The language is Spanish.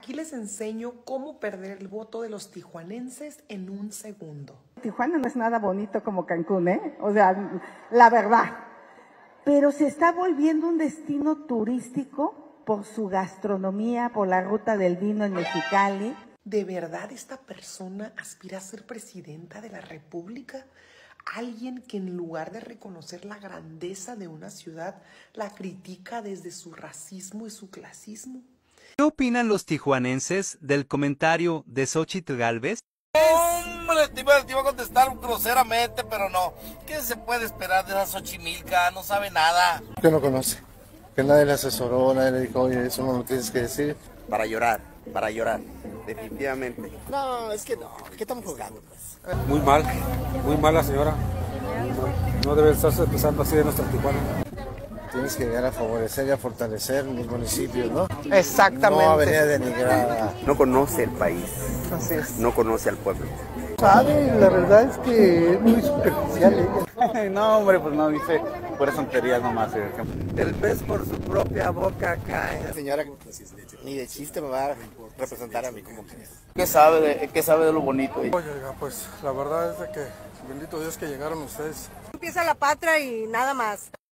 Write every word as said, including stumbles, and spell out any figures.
Aquí les enseño cómo perder el voto de los tijuanenses en un segundo. Tijuana no es nada bonito como Cancún, ¿eh? O sea, la verdad. Pero se está volviendo un destino turístico por su gastronomía, por la ruta del vino en Mexicali. ¿De verdad esta persona aspira a ser presidenta de la República? Alguien que en lugar de reconocer la grandeza de una ciudad, la critica desde su racismo y su clasismo. ¿Qué opinan los tijuanenses del comentario de Xóchitl Gálvez? Hombre, te iba, te iba a contestar groseramente, pero no. ¿Qué se puede esperar de esa Xochimilca? No sabe nada. Que no conoce, que nadie le asesoró, nadie le dijo, oye, eso no lo tienes que decir. Para llorar, para llorar, definitivamente. No, es que no, ¿qué estamos jugando? Pues? Muy mal, muy mal la señora. No debe estarse empezando así de nuestra Tijuana. Tienes que llegar a favorecer y a fortalecer los municipios, ¿no? Exactamente. No a venir a denigrar. No conoce el país, Así es. no conoce al pueblo. Sabe, la verdad es que es muy superficial ella. No, hombre, pues no, dice puras tonterías nomás. El pez por su propia boca cae. Señora, ni de chiste me va a representar a mí como que ¿Qué sabe de, qué sabe de lo bonito? Oye, pues la verdad es de que bendito Dios que llegaron ustedes. Empieza la patria y nada más.